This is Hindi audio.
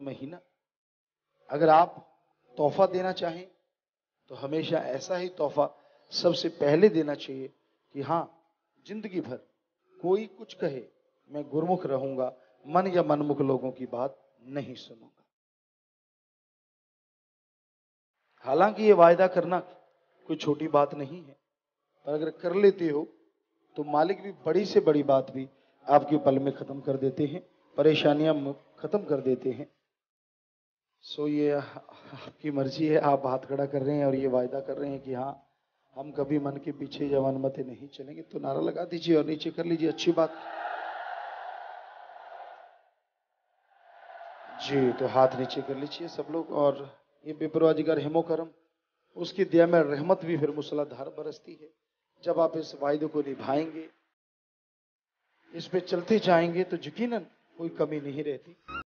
महीना। अगर आप तोहफा देना चाहें तो हमेशा ऐसा ही तोहफा सबसे पहले देना चाहिए कि हाँ, जिंदगी भर कोई कुछ कहे मैं गुरमुख रहूंगा, मन या मनमुख लोगों की बात नहीं सुनूंगा। हालांकि ये वायदा करना कोई छोटी बात नहीं है, पर अगर कर लेते हो तो मालिक भी बड़ी से बड़ी बात भी आपके पल में खत्म कर देते हैं, परेशानियां खत्म कर देते हैं। सो ये आपकी मर्जी है, आप हाथ खड़ा कर रहे हैं और ये वायदा कर रहे हैं कि हाँ, हम कभी मन के पीछे या मनमते नहीं चलेंगे, तो नारा लगा दीजिए और नीचे कर लीजिए। अच्छी बात जी, तो हाथ नीचे कर लीजिए सब लोग। और ये बेपरवाजिगार हिमो करम, उसकी दया में रहमत भी फिर मूसलाधार बरसती है। जब आप इस वायदे को निभाएंगे, इस पे चलते जाएंगे, तो यकीनन कोई कमी नहीं रहती।